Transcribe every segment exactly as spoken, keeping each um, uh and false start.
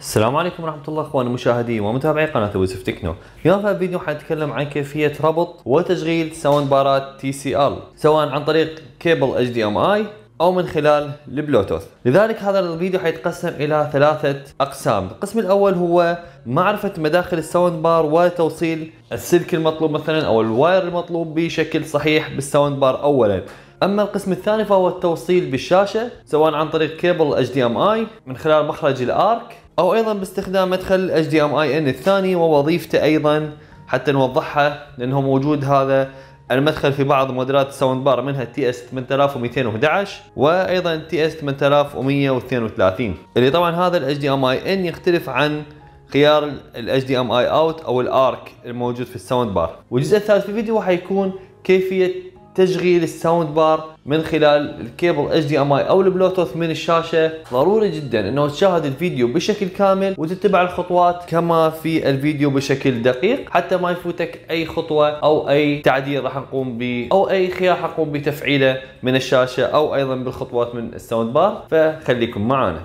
السلام عليكم ورحمة الله اخواني المشاهدين ومتابعي قناة ابو يوسف تكنو. اليوم في الفيديو حنتكلم عن كيفية ربط وتشغيل ساوند بارات تي سي ال سواء عن طريق كيبل اتش دي ام اي او من خلال البلوتوث. لذلك هذا الفيديو حيتقسم الى ثلاثة اقسام. القسم الاول هو معرفة مداخل الساوند بار وتوصيل السلك المطلوب مثلا او الواير المطلوب بشكل صحيح بالساوند بار اولا. اما القسم الثاني فهو التوصيل بالشاشة سواء عن طريق كيبل اتش دي ام اي من خلال مخرج الارك او ايضا باستخدام مدخل اتش دي ام اي ان الثاني ووظيفته ايضا حتى نوضحها، لانه موجود هذا المدخل في بعض موديلات الساوند بار منها تي اس ثمانية آلاف ومئتين وأحد عشر وايضا تي اس ثمانية آلاف ومئة واثنين وثلاثين، اللي طبعا هذا الاتش دي ام اي ان يختلف عن خيار الاتش دي ام اي اوت او الارك الموجود في الساوند بار. والجزء الثالث في الفيديو حيكون كيفية تشغيل الساوند بار من خلال الكيبل اتش دي ام اي او البلوتوث من الشاشه. ضروري جدا انه تشاهد الفيديو بشكل كامل وتتبع الخطوات كما في الفيديو بشكل دقيق حتى ما يفوتك اي خطوه او اي تعديل راح نقوم به او اي خيار حنقوم بتفعيله من الشاشه او ايضا بالخطوات من الساوند بار، فخليكم معنا.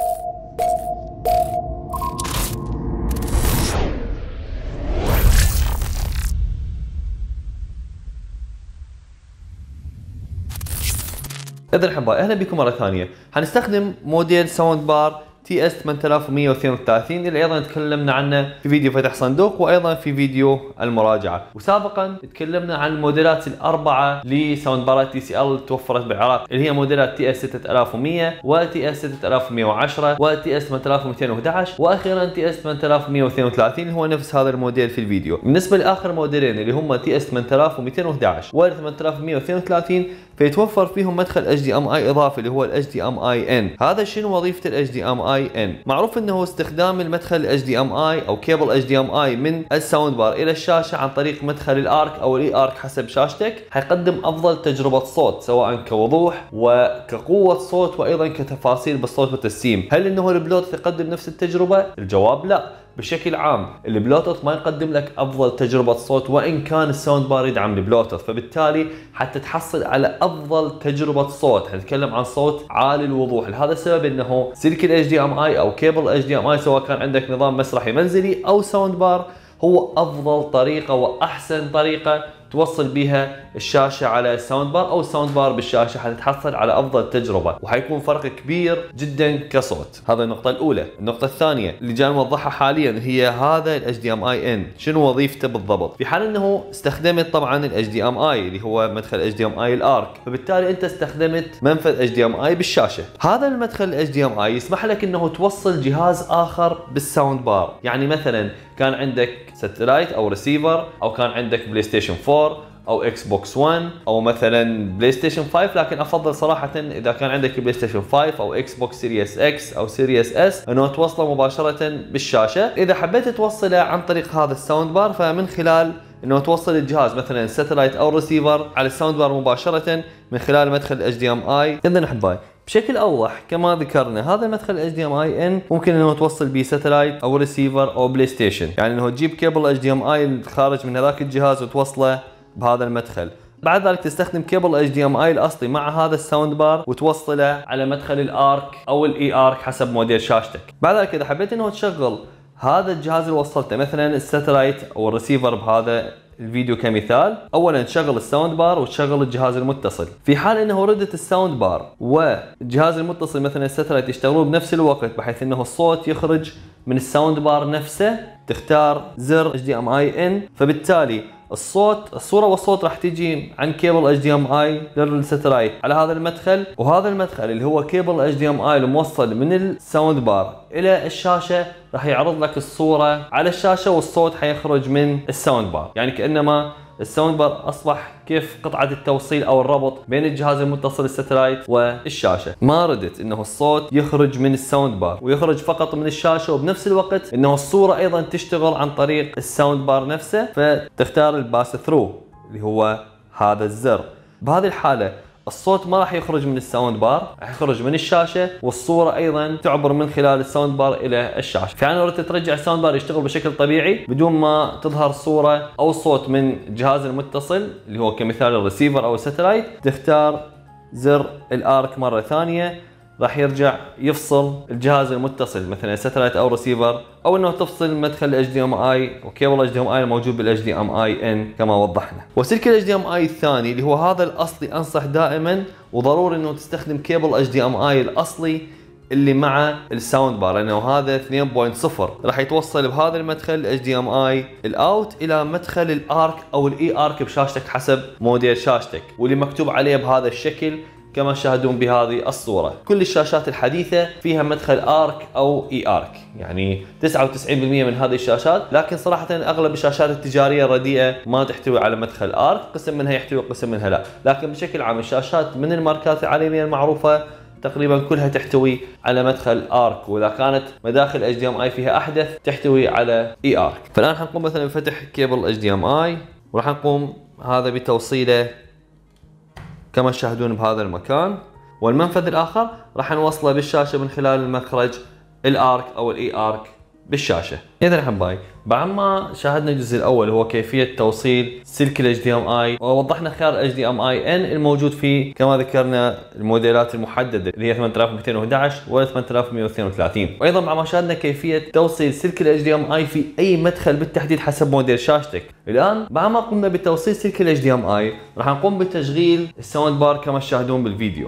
إذا احبائي اهلا بكم مره ثانيه. حنستخدم موديل ساوند بار تي اس ثمانية آلاف ومئة واثنين وثلاثين اللي ايضا تكلمنا عنه في فيديو فتح صندوق وايضا في فيديو المراجعه، وسابقا تكلمنا عن الموديلات الاربعه لساوند بارات تي سي ال توفرت بالعراق اللي هي موديلات تي اس ستة آلاف ومئة وتي اس ستة آلاف ومئة وعشرة وتي اس ثمانية آلاف ومئتين وأحد عشر واخيرا تي اس ثمانية آلاف ومئة واثنين وثلاثين اللي هو نفس هذا الموديل في الفيديو. بالنسبه لاخر موديلين اللي هم تي اس ثمانية آلاف ومئتين وأحد عشر و ثمانية آلاف ومئة واثنين وثلاثين فيتوفر فيهم مدخل اتش دي ام اي اضافي اللي هو الاتش دي ام اي ان. هذا شنو وظيفه الاتش دي ام اي ان؟ معروف انه استخدام المدخل الاتش دي ام اي او كيبل اتش دي ام اي من الساوند بار الى الشاشه عن طريق مدخل الارك او الاي ارك حسب شاشتك حيقدم افضل تجربه صوت سواء كوضوح وكقوه صوت وايضا كتفاصيل بالصوت والتسييم. هل انه البلوتوث يقدم نفس التجربه؟ الجواب لا. بشكل عام البلوتوث ما يقدم لك افضل تجربه صوت وان كان الساوند بار يدعم البلوتوث، فبالتالي حتى تحصل على افضل تجربه صوت حنتكلم عن صوت عالي الوضوح. لهذا السبب انه سلك الاتش دي ام اي او كيبل اتش دي ام اي سواء كان عندك نظام مسرحي منزلي او ساوند بار هو افضل طريقه واحسن طريقه توصل بها الشاشه على الساوند بار او الساوند بار بالشاشه حتتحصل على افضل تجربه وحيكون فرق كبير جدا كصوت. هذا النقطه الاولى. النقطه الثانيه اللي جاي نوضحها حاليا هي هذا الاتش دي ام اي ان شنو وظيفته بالضبط. في حال انه استخدمت طبعا الاتش دي ام اي اللي هو مدخل اتش دي ام اي الارك، فبالتالي انت استخدمت منفذ اتش دي ام اي بالشاشه. هذا المدخل الاتش دي ام اي يسمح لك انه توصل جهاز اخر بالساوند بار، يعني مثلا كان عندك ساتلايت او ريسيفر او كان عندك بلاي ستيشن أربعة او اكس بوكس واحد او مثلا بلاي ستيشن خمسة، لكن افضل صراحه اذا كان عندك بلاي ستيشن خمسة او اكس بوكس سيريس اكس او سيريس اس انه توصله مباشره بالشاشه. اذا حبيت توصله عن طريق هذا الساوند بار فمن خلال انه توصل الجهاز مثلا ساتلايت او ريسيفر على الساوند بار مباشره من خلال مدخل اتش دي ام اي. اذا احبائي بشكل اوضح كما ذكرنا هذا المدخل اتش دي ام اي ان ممكن انه توصل به ساتلايت او ريسيفر او بلاي ستيشن، يعني انه تجيب كيبل اتش دي ام اي خارج من هذاك الجهاز وتوصله بهذا المدخل. بعد ذلك تستخدم كيبل اتش دي ام اي الاصلي مع هذا الساوند بار وتوصله على مدخل الارك او الاي ارك حسب موديل شاشتك. بعد ذلك اذا حبيت انه تشغل هذا الجهاز اللي وصلته مثلا الساتلايت او الريسيفر بهذا الفيديو كمثال، اولا تشغل الساوند بار وتشغل الجهاز المتصل. في حال انه ردت الساوند بار والجهاز المتصل مثلا الساتلايت يشتغلون بنفس الوقت بحيث انه الصوت يخرج من الساوند بار نفسه، تختار زر اتش دي ام اي ان، فبالتالي الصوت الصوره والصوت راح تيجي عن كيبل اتش دي ام اي للساتلايت على هذا المدخل، وهذا المدخل اللي هو كيبل اتش دي ام اي الموصل من الساوند بار الى الشاشه راح يعرض لك الصوره على الشاشه والصوت حيخرج من الساوند بار. يعني كانما الساوند بار اصبح كيف قطعه التوصيل او الربط بين الجهاز المتصل الساتلايت والشاشه. ما ردت انه الصوت يخرج من الساوند بار ويخرج فقط من الشاشه، وبنفس الوقت انه الصوره ايضا تشتغل عن طريق الساوند بار نفسه، فتختار الباس ثرو اللي هو هذا الزر. بهذه الحاله الصوت ما راح يخرج من الساوند بار، راح يخرج من الشاشه والصوره ايضا تعبر من خلال الساوند بار الى الشاشه. فعلا لو ترجع الساوند بار يشتغل بشكل طبيعي بدون ما تظهر صوره او صوت من الجهاز المتصل اللي هو كمثال الريسيفر او الساتلايت، تختار زر الارك مره ثانيه راح يرجع يفصل الجهاز المتصل مثلا ساتلايت او ريسيفر، او انه تفصل مدخل ال إتش دي إم آي وكيبل إتش دي إم آي الموجود بال إتش دي إم آي إن كما وضحنا. وسلك ال إتش دي إم آي الثاني اللي هو هذا الاصلي، انصح دائما وضروري انه تستخدم كيبل إتش دي إم آي الاصلي اللي مع الساوند بار، لانه هذا اثنين فاصلة صفر راح يتوصل بهذا المدخل إتش دي إم آي الاوت الى مدخل الارك او الاي ارك بشاشتك حسب موديل شاشتك، واللي مكتوب عليه بهذا الشكل كما تشاهدون بهذه الصورة. كل الشاشات الحديثة فيها مدخل ارك او اي ارك، يعني تسعة وتسعين بالمئة من هذه الشاشات، لكن صراحة اغلب الشاشات التجارية الرديئة ما تحتوي على مدخل ارك، قسم منها يحتوي قسم منها لا، لكن بشكل عام الشاشات من الماركات العالمية المعروفة تقريبا كلها تحتوي على مدخل ارك، واذا كانت مداخل إتش دي إم آي فيها احدث تحتوي على اي ارك. فالان حنقوم مثلا بفتح كيبل إتش دي إم آي، وراح نقوم هذا بتوصيله كما تشاهدون بهذا المكان، والمنفذ الاخر راح نوصله بالشاشه من خلال المخرج الارك او الاي ارك بالشاشه. اذا احبائي بعد ما شاهدنا الجزء الاول هو كيفيه توصيل سلك ال إتش دي إم آي، ووضحنا خيار إتش دي إم آي إن الموجود فيه كما ذكرنا الموديلات المحدده اللي هي ثمانية آلاف ومئتين وأحد عشر و ثمانية آلاف ومئة واثنين وثلاثين، وايضا بعد ما شاهدنا كيفيه توصيل سلك ال إتش دي إم آي في اي مدخل بالتحديد حسب موديل شاشتك. الان بعد ما قمنا بتوصيل سلك ال إتش دي إم آي راح نقوم بتشغيل الساوند بار كما تشاهدون بالفيديو.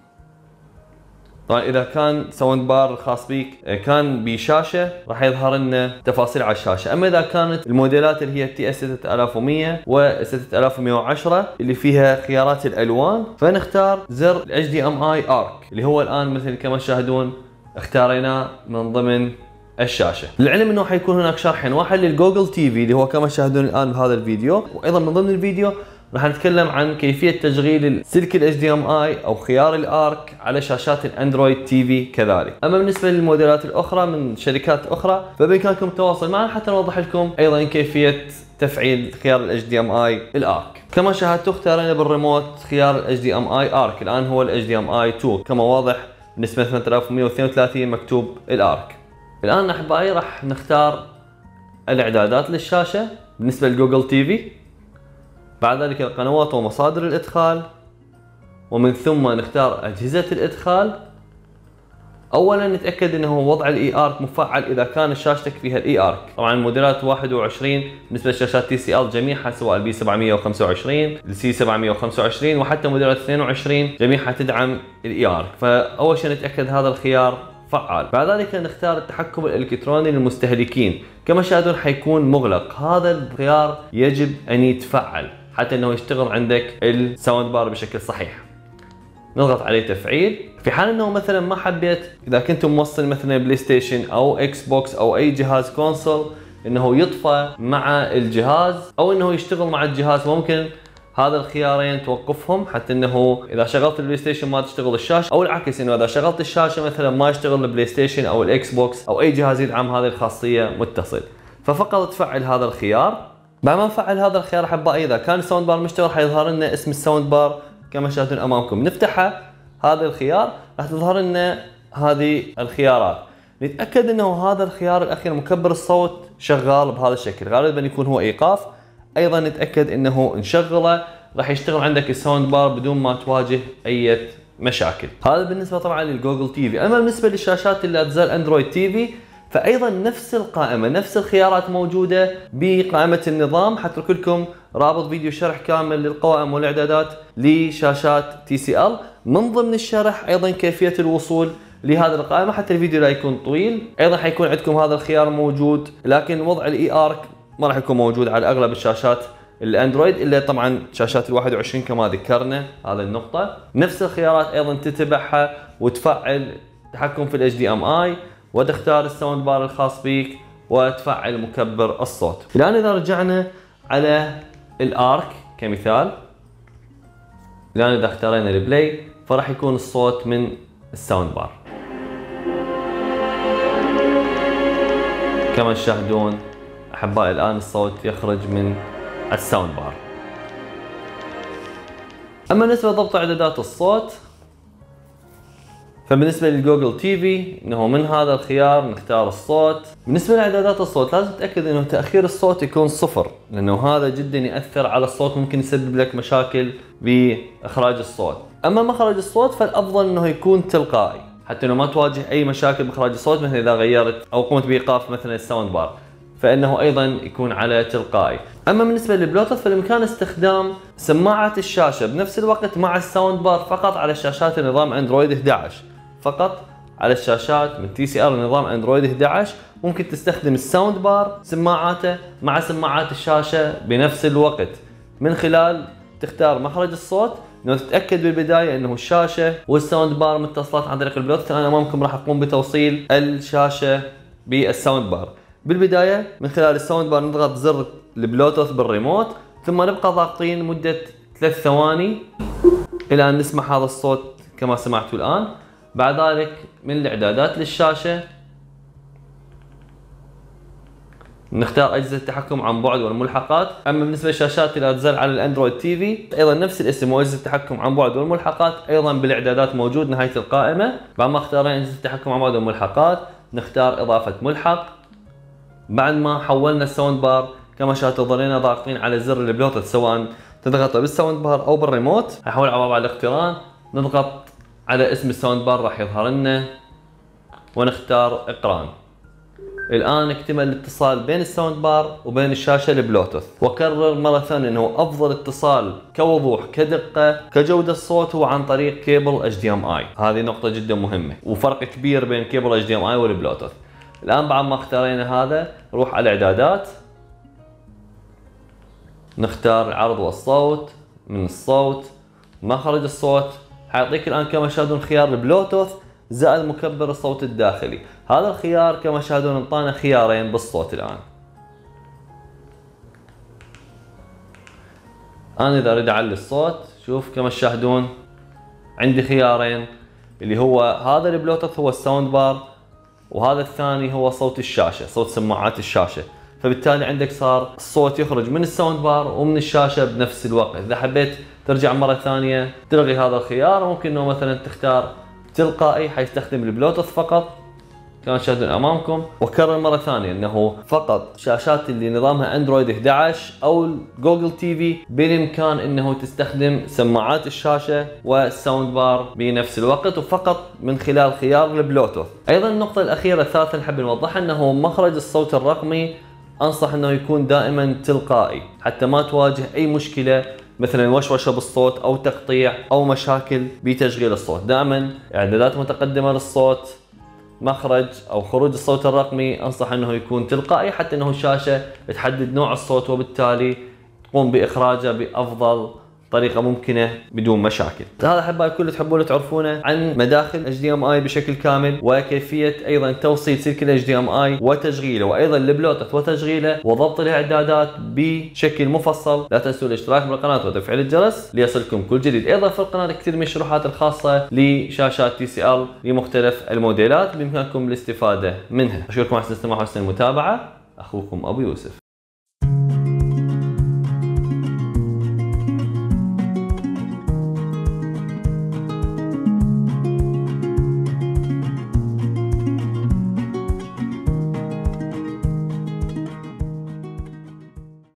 طبعا اذا كان ساوند بار خاص بيك كان بشاشه راح يظهر لنا تفاصيل على الشاشه، اما اذا كانت الموديلات اللي هي تي اس ستة آلاف ومئة و ستة آلاف ومئة وعشرة اللي فيها خيارات الالوان، فنختار زر إتش دي إم آي ارك اللي هو الان مثل كما تشاهدون اختاريناه من ضمن الشاشه. للعلم انه حيكون هناك شرحين، واحد للجوجل تي في اللي هو كما تشاهدون الان بهذا الفيديو، وايضا من ضمن الفيديو راح نتكلم عن كيفية تشغيل سلك ال إتش دي إم آي أو خيار الارك على شاشات الاندرويد تي في كذلك. أما بالنسبة للموديلات الأخرى من شركات أخرى فبإمكانكم التواصل معنا حتى نوضح لكم أيضا كيفية تفعيل خيار ال إتش دي إم آي الارك. كما شاهدتوا اختارينا بالريموت خيار ال إتش دي إم آي ارك، الآن هو ال إتش دي إم آي اثنين كما واضح بالنسبة ثمانية آلاف ومئة واثنين وثلاثين مكتوب الارك. الآن أحبائي راح نختار الإعدادات للشاشة بالنسبة لجوجل تي في، بعد ذلك القنوات ومصادر الادخال، ومن ثم نختار اجهزة الادخال. اولا نتاكد انه وضع الاي ارك مفعل اذا كان شاشتك فيها الاي ارك. طبعا الموديلات واحد وعشرين بالنسبه لشاشات تي سي ال جميعها سواء البي سبعمئة وخمسة وعشرين، السي سبعمئة وخمسة وعشرين، وحتى موديلات اثنين وعشرين جميعها تدعم الاي ارك. فاول شيء نتاكد هذا الخيار فعال. بعد ذلك نختار التحكم الالكتروني للمستهلكين، كما تشاهدون حيكون مغلق، هذا الخيار يجب ان يتفعل حتى انه يشتغل عندك الساوند بار بشكل صحيح. نضغط عليه تفعيل. في حال انه مثلا ما حبيت، اذا كنت موصل مثلا بلاي ستيشن او اكس بوكس او اي جهاز كونسول انه يطفى مع الجهاز او انه يشتغل مع الجهاز، ممكن هذا الخيارين توقفهم حتى انه اذا شغلت البلاي ستيشن ما تشتغل الشاشه، او العكس انه اذا شغلت الشاشه مثلا ما يشتغل البلاي ستيشن او الاكس بوكس او اي جهاز يدعم هذه الخاصيه متصل. ففقط تفعل هذا الخيار. بعد ما نفعل هذا الخيار احبائي اذا كان الساوند بار مشتغل حيظهر لنا اسم الساوند بار كما تشاهدون امامكم. نفتحها هذا الخيار راح تظهر لنا هذه الخيارات. نتاكد انه هذا الخيار الاخير مكبر الصوت شغال بهذا الشكل، غالبا يكون هو ايقاف. ايضا نتاكد انه نشغله راح يشتغل عندك الساوند بار بدون ما تواجه اي مشاكل. هذا بالنسبه طبعا للجوجل تي في. اما بالنسبه للشاشات اللي لا تزال اندرويد تي في فايضا نفس القائمه نفس الخيارات موجوده بقائمه النظام. حترك لكم رابط فيديو شرح كامل للقوائم والاعدادات لشاشات تي سي ال، من ضمن الشرح ايضا كيفيه الوصول لهذه القائمه حتى الفيديو لا يكون طويل. ايضا حيكون عندكم هذا الخيار موجود، لكن وضع الاي ارك ما راح يكون موجود على اغلب الشاشات الاندرويد الا طبعا شاشات ال واحد وعشرين كما ذكرنا هذه النقطه. نفس الخيارات ايضا تتبعها وتفعل تحكم في الاتش دي ام اي، وتختار الساوند بار الخاص بيك وتفعل مكبر الصوت. الان اذا رجعنا على الارك كمثال، الان اذا اختارينا البلاي فراح يكون الصوت من الساوند بار كما تشاهدون احبائي. الان الصوت يخرج من الساوند بار. اما بالنسبه لضبط اعدادات الصوت فبالنسبه للجوجل تي في انه من هذا الخيار نختار الصوت. بالنسبه لاعدادات الصوت لازم تتاكد انه تاخير الصوت يكون صفر، لانه هذا جدا ياثر على الصوت، ممكن يسبب لك مشاكل باخراج الصوت. اما مخرج الصوت فالافضل انه يكون تلقائي، حتى انه ما تواجه اي مشاكل باخراج الصوت، مثل اذا غيرت او قمت بايقاف مثلا الساوند بار، فانه ايضا يكون على تلقائي. اما بالنسبه للبلوتوث فبامكان استخدام سماعه الشاشه بنفس الوقت مع الساوند بار فقط على شاشات نظام اندرويد احد عشر، فقط على الشاشات من تي سي ار نظام اندرويد احد عشر. ممكن تستخدم الساوند بار سماعاته مع سماعات الشاشه بنفس الوقت، من خلال تختار مخرج الصوت، انه تتاكد بالبدايه انه الشاشه والساوند بار متصلات عن طريق البلوتوث. انا امامكم راح اقوم بتوصيل الشاشه بالساوند بار. بالبدايه من خلال الساوند بار نضغط زر البلوتوث بالريموت، ثم نبقى ضاغطين لمده ثلاث ثواني الى ان نسمع هذا الصوت كما سمعتوا الان. بعد ذلك من الاعدادات للشاشه نختار اجهزه التحكم عن بعد والملحقات. اما بالنسبه للشاشات اللي تزال على الاندرويد تي في ايضا نفس الاسم، واجهزه التحكم عن بعد والملحقات ايضا بالاعدادات موجود نهايه القائمه. بعد ما اختارنا اجهزه التحكم عن بعد والملحقات نختار اضافه ملحق. بعد ما حولنا الساوند بار كما شاهدتوا ظلينا ضاغطين على زر البلوتوث، سواء تضغط بالساوند بار او بالريموت. حول على موضع الاقتران نضغط على اسم الساوند بار راح يظهر لنا ونختار اقران. الان اكتمل الاتصال بين الساوند بار وبين الشاشه البلوتوث. واكرر مره ثانيه انه افضل اتصال كوضوح كدقه كجوده الصوت هو عن طريق كيبل اتش دي ام اي. هذه نقطه جدا مهمه وفرق كبير بين كيبل اتش دي ام اي والبلوتوث. الان بعد ما اختارينا هذا نروح على الاعدادات، نختار العرض والصوت. من الصوت مخرج الصوت حيعطيك الان كما تشاهدون خيار البلوتوث زائد مكبر الصوت الداخلي. هذا الخيار كما تشاهدون انطانا خيارين بالصوت. الان انا اذا اريد اعلي الصوت شوف كما تشاهدون عندي خيارين، اللي هو هذا البلوتوث هو الساوند بار، وهذا الثاني هو صوت الشاشه، صوت سماعات الشاشه. فبالتالي عندك صار الصوت يخرج من الساوند بار ومن الشاشه بنفس الوقت. اذا حبيت ترجع مره ثانيه تلغي هذا الخيار، ممكن انه مثلا تختار تلقائي حيستخدم البلوتوث فقط كما تشاهدون امامكم. واكرر مره ثانيه انه فقط شاشات اللي نظامها اندرويد احد عشر او جوجل تي في بالامكان انه تستخدم سماعات الشاشه والساوند بار بنفس الوقت، وفقط من خلال خيار البلوتوث. ايضا النقطه الاخيره الثالثه نحب نوضحها انه مخرج الصوت الرقمي انصح انه يكون دائما تلقائي حتى ما تواجه اي مشكله مثلا وشوشه بالصوت او تقطيع او مشاكل بتشغيل الصوت. دائما اعدادات متقدمه للصوت، مخرج او خروج الصوت الرقمي انصح انه يكون تلقائي حتى انه الشاشه تحدد نوع الصوت وبالتالي تقوم باخراجه بافضل طريقه ممكنه بدون مشاكل. هذا احبائي كل تحبون تعرفونه عن مداخل اتش دي ام اي بشكل كامل، وكيفيه ايضا توصيل سلك اتش دي ام اي وتشغيله، وايضا البلوتوث وتشغيله، وضبط الاعدادات بشكل مفصل. لا تنسوا الاشتراك بالقناه وتفعيل الجرس ليصلكم كل جديد. ايضا في القناه كثير من الشروحات الخاصه لشاشات تي سي ال لمختلف الموديلات بامكانكم الاستفاده منها. اشكركم على حسن الاستماع وحسن المتابعه. اخوكم ابو يوسف.